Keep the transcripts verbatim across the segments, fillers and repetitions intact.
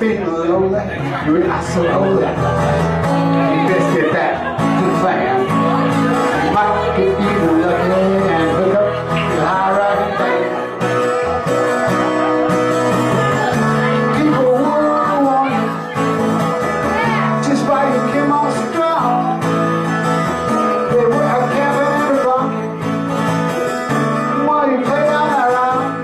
feeling lonely, you're not so lonely. You best get back to the plan. You might get even lucky and hook up the high riding band. People would want you just by you came on strong. They were a cabin and a bunk while you play down that round.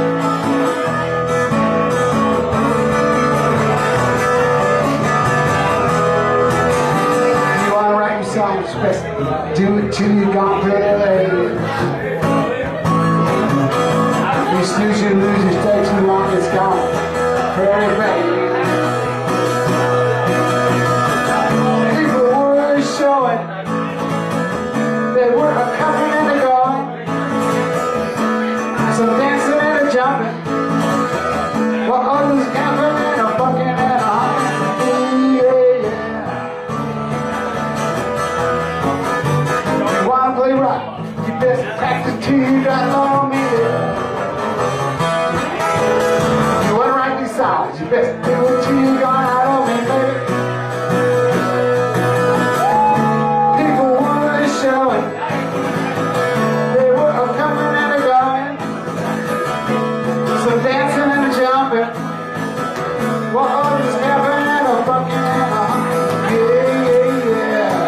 You want to write your songs, best do it till you gone pretty late. You snooze, you lose, you stay too long, it's gone pretty late. People were showing they were a coming and a going, some dancing and a jumping, while others camping and a bucking and a humping. Yeah, yeah. You wanna play rock, you best practice till you got long music. You wanna write these songs, you best do it till you gone out on me, baby. People were showing they were a coming and a going, some dancing and a jumping, while others camping and a bucking and a humping. Yeah, yeah, yeah.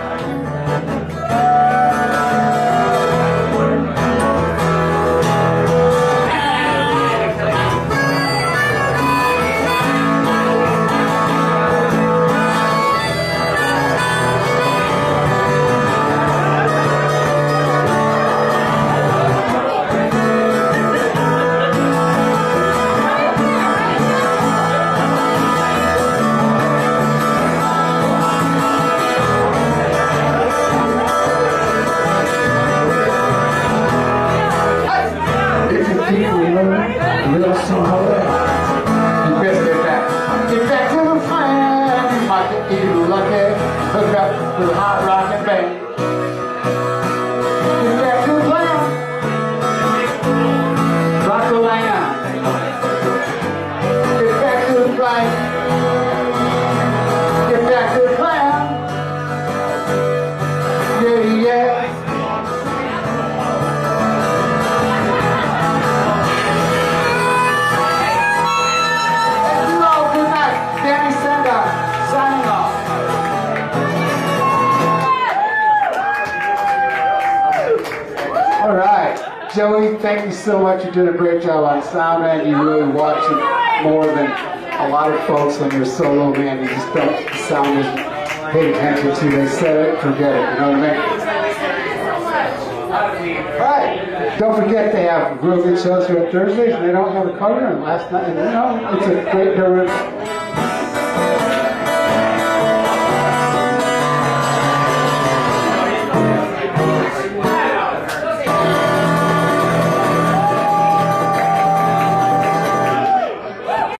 Hook up with a hot rockin' band. Get back to the plan. Rock the land. Get back to the plan. Get back to the plan. Yeah, yeah. Hello, good night. Danny Sandock signing off. All right, Joey, thank you so much. You're doing a great job on sound, man. You really watch it more than a lot of folks on your solo, man. You just don't, the sound isn't paid attention to. They said it, forget it, you know what I mean? All right, don't forget they have real good shows here on Thursdays, and they don't have a cover, and last night, and you know, it's a great,